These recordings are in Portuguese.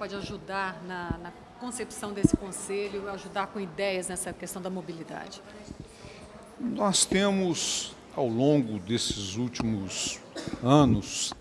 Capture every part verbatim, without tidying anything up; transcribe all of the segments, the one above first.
pode ajudar na, na concepção desse conselho, ajudar com ideias nessa questão da mobilidade? Nós temos, ao longo desses últimos anos,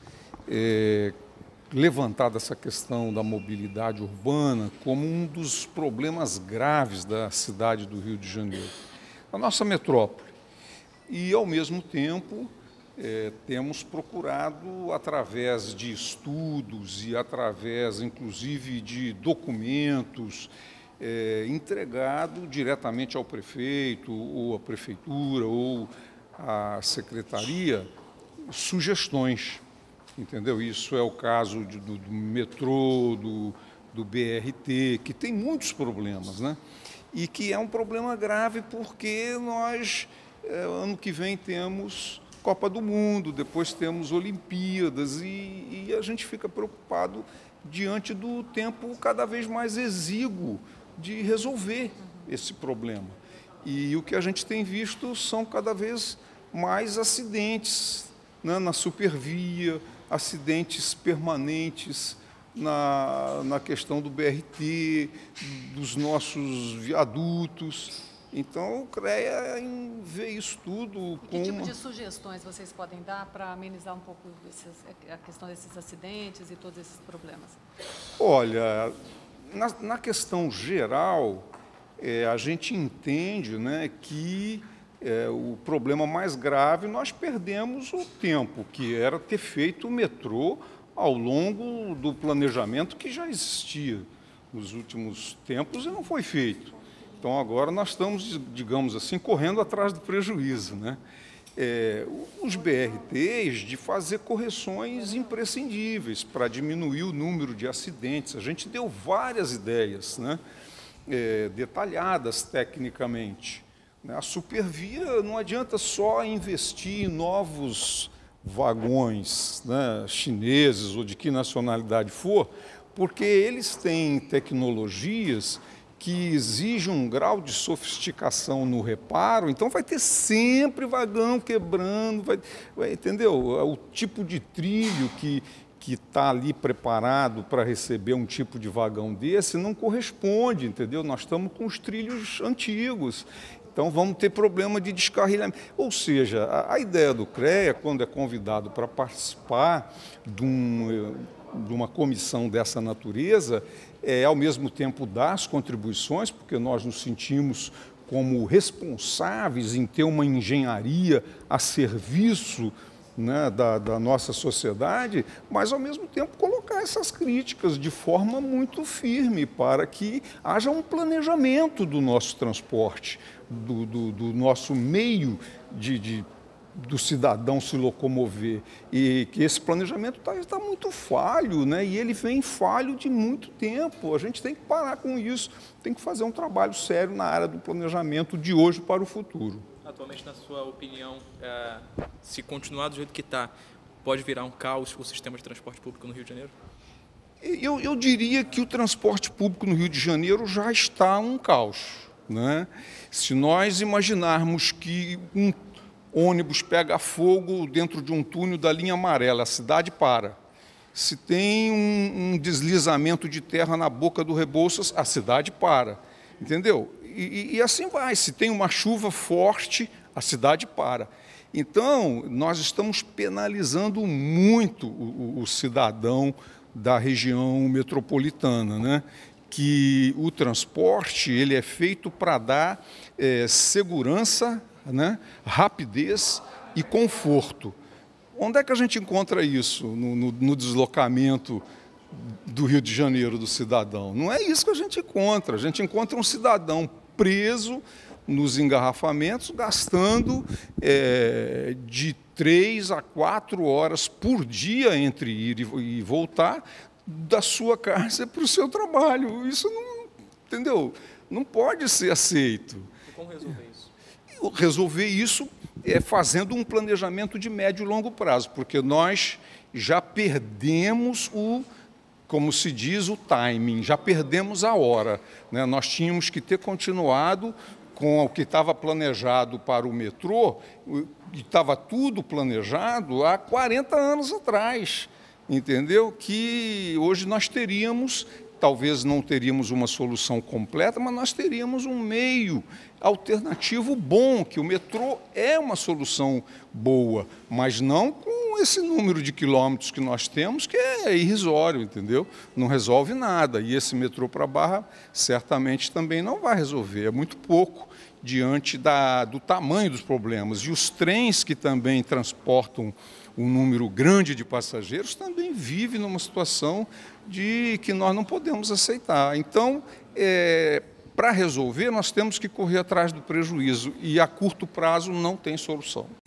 é, levantado essa questão da mobilidade urbana como um dos problemas graves da cidade do Rio de Janeiro, a nossa metrópole. E, ao mesmo tempo, é, temos procurado, através de estudos e através, inclusive, de documentos, é, entregado diretamente ao prefeito, ou à prefeitura, ou à secretaria, sugestões. Entendeu? Isso é o caso de, do, do metrô, do, do B R T, que tem muitos problemas, né? E que é um problema grave porque nós, é, ano que vem, temos Copa do Mundo, depois temos Olimpíadas, e, e a gente fica preocupado diante do tempo cada vez mais exíguo de resolver esse problema. E o que a gente tem visto são cada vez mais acidentes, né, na supervia, acidentes permanentes na, na questão do B R T, dos nossos viadutos. Então, o CREA vê isso tudo com... Que tipo de sugestões vocês podem dar para amenizar um pouco desses, a questão desses acidentes e todos esses problemas? Olha, na, na questão geral, é, a gente entende, né, que É, o problema mais grave, nós perdemos o tempo, que era ter feito o metrô ao longo do planejamento que já existia nos últimos tempos e não foi feito. Então, agora nós estamos, digamos assim, correndo atrás do prejuízo, né? É, os B R Ts, de fazer correções imprescindíveis para diminuir o número de acidentes. A gente deu várias ideias, né, é, detalhadas tecnicamente. A supervia não adianta só investir em novos vagões, né, chineses ou de que nacionalidade for, porque eles têm tecnologias que exigem um grau de sofisticação no reparo, então vai ter sempre vagão quebrando, vai, vai, entendeu? O tipo de trilho que que está ali preparado para receber um tipo de vagão desse não corresponde, entendeu? Nós estamos com os trilhos antigos. Então, vamos ter problema de descarrilhamento. Ou seja, a, a ideia do CREA, quando é convidado para participar de, um, de uma comissão dessa natureza, é, ao mesmo tempo, dar as contribuições, porque nós nos sentimos como responsáveis em ter uma engenharia a serviço, né, da, da nossa sociedade, mas, ao mesmo tempo, colocar essas críticas de forma muito firme para que haja um planejamento do nosso transporte, do, do, do nosso meio de, de, do cidadão se locomover. E que esse planejamento está tá muito falho, né, e ele vem falho de muito tempo. A gente tem que parar com isso, tem que fazer um trabalho sério na área do planejamento de hoje para o futuro. Atualmente, na sua opinião, é, se continuar do jeito que está, pode virar um caos o sistema de transporte público no Rio de Janeiro? Eu, eu diria que o transporte público no Rio de Janeiro já está um caos, né? Se nós imaginarmos que um ônibus pega fogo dentro de um túnel da linha amarela, a cidade para. Se tem um, um deslizamento de terra na boca do Rebouças, a cidade para, entendeu? E, e assim vai, se tem uma chuva forte, a cidade para. Então, nós estamos penalizando muito o, o cidadão da região metropolitana, né? Que o transporte ele é feito para dar é, segurança, né? Rapidez e conforto. Onde é que a gente encontra isso no, no, no deslocamento do Rio de Janeiro do cidadão? Não é isso que a gente encontra. A gente encontra um cidadão preso nos engarrafamentos, gastando é, de três a quatro horas por dia entre ir e voltar da sua casa para o seu trabalho. Isso não, entendeu? Não pode ser aceito. E como resolver isso? Resolver isso é fazendo um planejamento de médio e longo prazo, porque nós já perdemos o, como se diz, o timing, já perdemos a hora, né? Nós tínhamos que ter continuado com o que estava planejado para o metrô, e estava tudo planejado há quarenta anos atrás, entendeu? Que hoje nós teríamos talvez não teríamos uma solução completa, mas nós teríamos um meio alternativo bom, que o metrô é uma solução boa, mas não com esse número de quilômetros que nós temos, que é irrisório, entendeu? Não resolve nada. E esse metrô para Barra certamente também não vai resolver, é muito pouco diante da, do tamanho dos problemas. E os trens que também transportam um número grande de passageiros também vivem numa situação de que nós não podemos aceitar. Então, é, para resolver, nós temos que correr atrás do prejuízo e a curto prazo não tem solução.